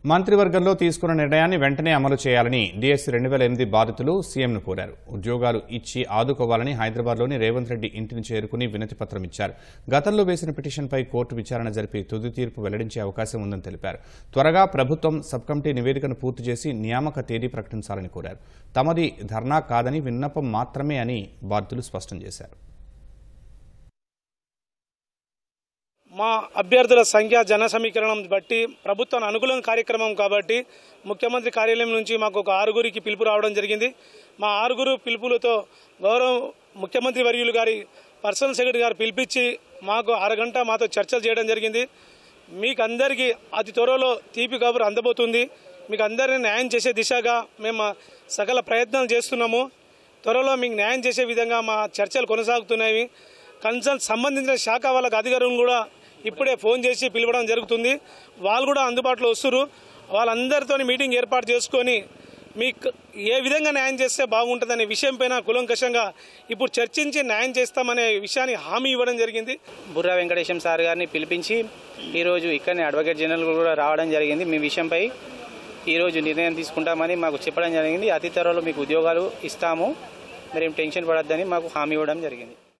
మంత్రివర్గంలో తీసుకున్న నిర్ణయాన్ని వెంటనే అమలు చేయాలని డిఎస్సి 2008 బాధితులు సీఎంను కోరారు. ఉద్యోగాలు ఇచ్చి ఆదుకోవాలని హైదరాబాద్లోని రేవంత్ రెడ్డి ఇంటిని చేరుకుని వినతి పత్రం ఇచ్చారు. గతంలో వేసిన పిటిషన్పై కోర్టు విచారణ జరిపి తుది తీర్పు వెల్లడించే అవకాశం ఉందని తెలిపారు. త్వరగా ప్రభుత్వం సబ్ కమిటీ నివేదికను పూర్తి చేసి నియామక తేదీ ప్రకటించాలని కోరారు. తమది ధర్నా కాదని విన్నపం మాత్రమే అని బాధితులు స్పష్టం చేశారు. మా అభ్యర్థుల సంఖ్య జన సమీకరణం బట్టి ప్రభుత్వం అనుకూల కార్యక్రమం కాబట్టి ముఖ్యమంత్రి కార్యాలయం నుంచి మాకు ఒక 6గురికి పిలుపు రావడం జరిగింది. మా 6గురు పిలుపులతో గౌరవ ముఖ్యమంత్రి వర్యులు గారి పర్సనల్ సెక్రటరీ గారు పిలిపించి మాకు అరగంట మాతో చర్చలు చేయడం జరిగింది. మీకు అందరికీ అతి త్వరలో తీపి కబురు అందబోతుంది. మీకు అందరినీ న్యాయం చేసే దిశగా మేము సకల ప్రయత్నాలు చేస్తున్నాము. త్వరలో మీకు న్యాయం చేసే విధంగా మా చర్చలు కొనసాగుతున్నాయి. కన్సర్న్ సంబంధించిన శాఖ వాళ్ళకి అధికారులను కూడా ఇప్పుడే ఫోన్ చేసి పిలవడం జరుగుతుంది. వాళ్ళు కూడా అందుబాటులో వస్తున్నారు. వాళ్ళందరితో మీటింగ్ ఏర్పాటు చేసుకొని మీకు ఏ విధంగా న్యాయం చేస్తే బాగుంటుందనే విషయం పైన కులంకషంగా ఇప్పుడు చర్చించి న్యాయం చేస్తామనే విషయాన్ని హామీ ఇవ్వడం జరిగింది. బుర్రా వెంకటేశం సార్ గారిని పిలిపించి ఈరోజు ఇక్కడనే అడ్వకేట్ జనరల్ కూడా రావడం జరిగింది. మీ విషయంపై ఈరోజు నిర్ణయం తీసుకుంటామని మాకు చెప్పడం జరిగింది. అతి త్వరలో మీకు ఉద్యోగాలు ఇస్తాము, మరేం టెన్షన్ పడొద్దని మాకు హామీ ఇవ్వడం జరిగింది.